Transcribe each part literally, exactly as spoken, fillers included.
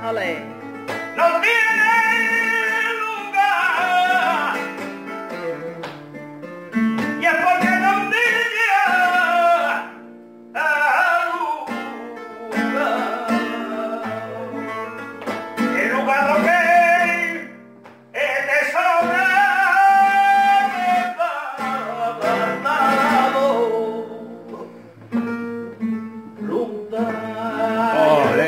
Ole. No tiene lugar. Y es porque no tenía lugar. El lugar lo que es de sobra desbaratado. Lugar. Ole.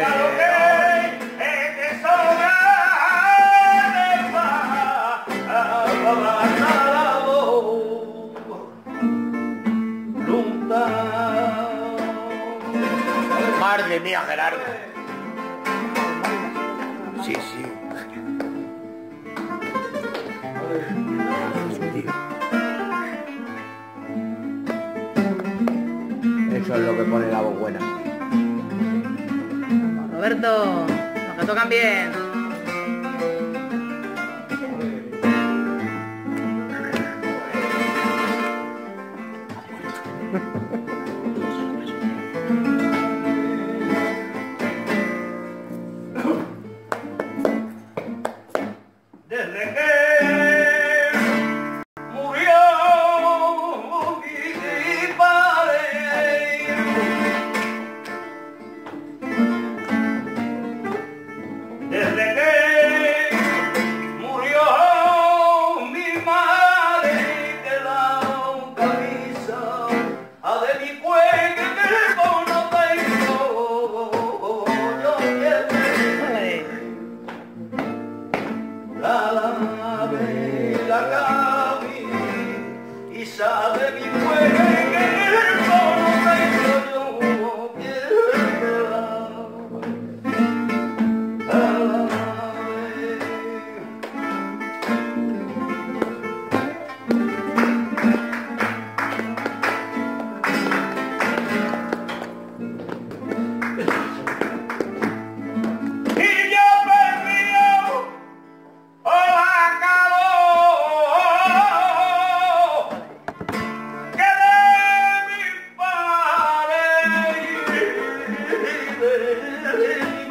Madre mía, Gerardo. Sí, sí. Eso es lo que pone la voz buena. Roberto, los que tocan bien. Desde que murió mi padre, desde que murió mi madre, que la camisa a de mi cuello que no tengo, yo quiero. Ole. La la camisa de mi cuello que no tengo yo quiero. Y yo perdió la calor que de mi padre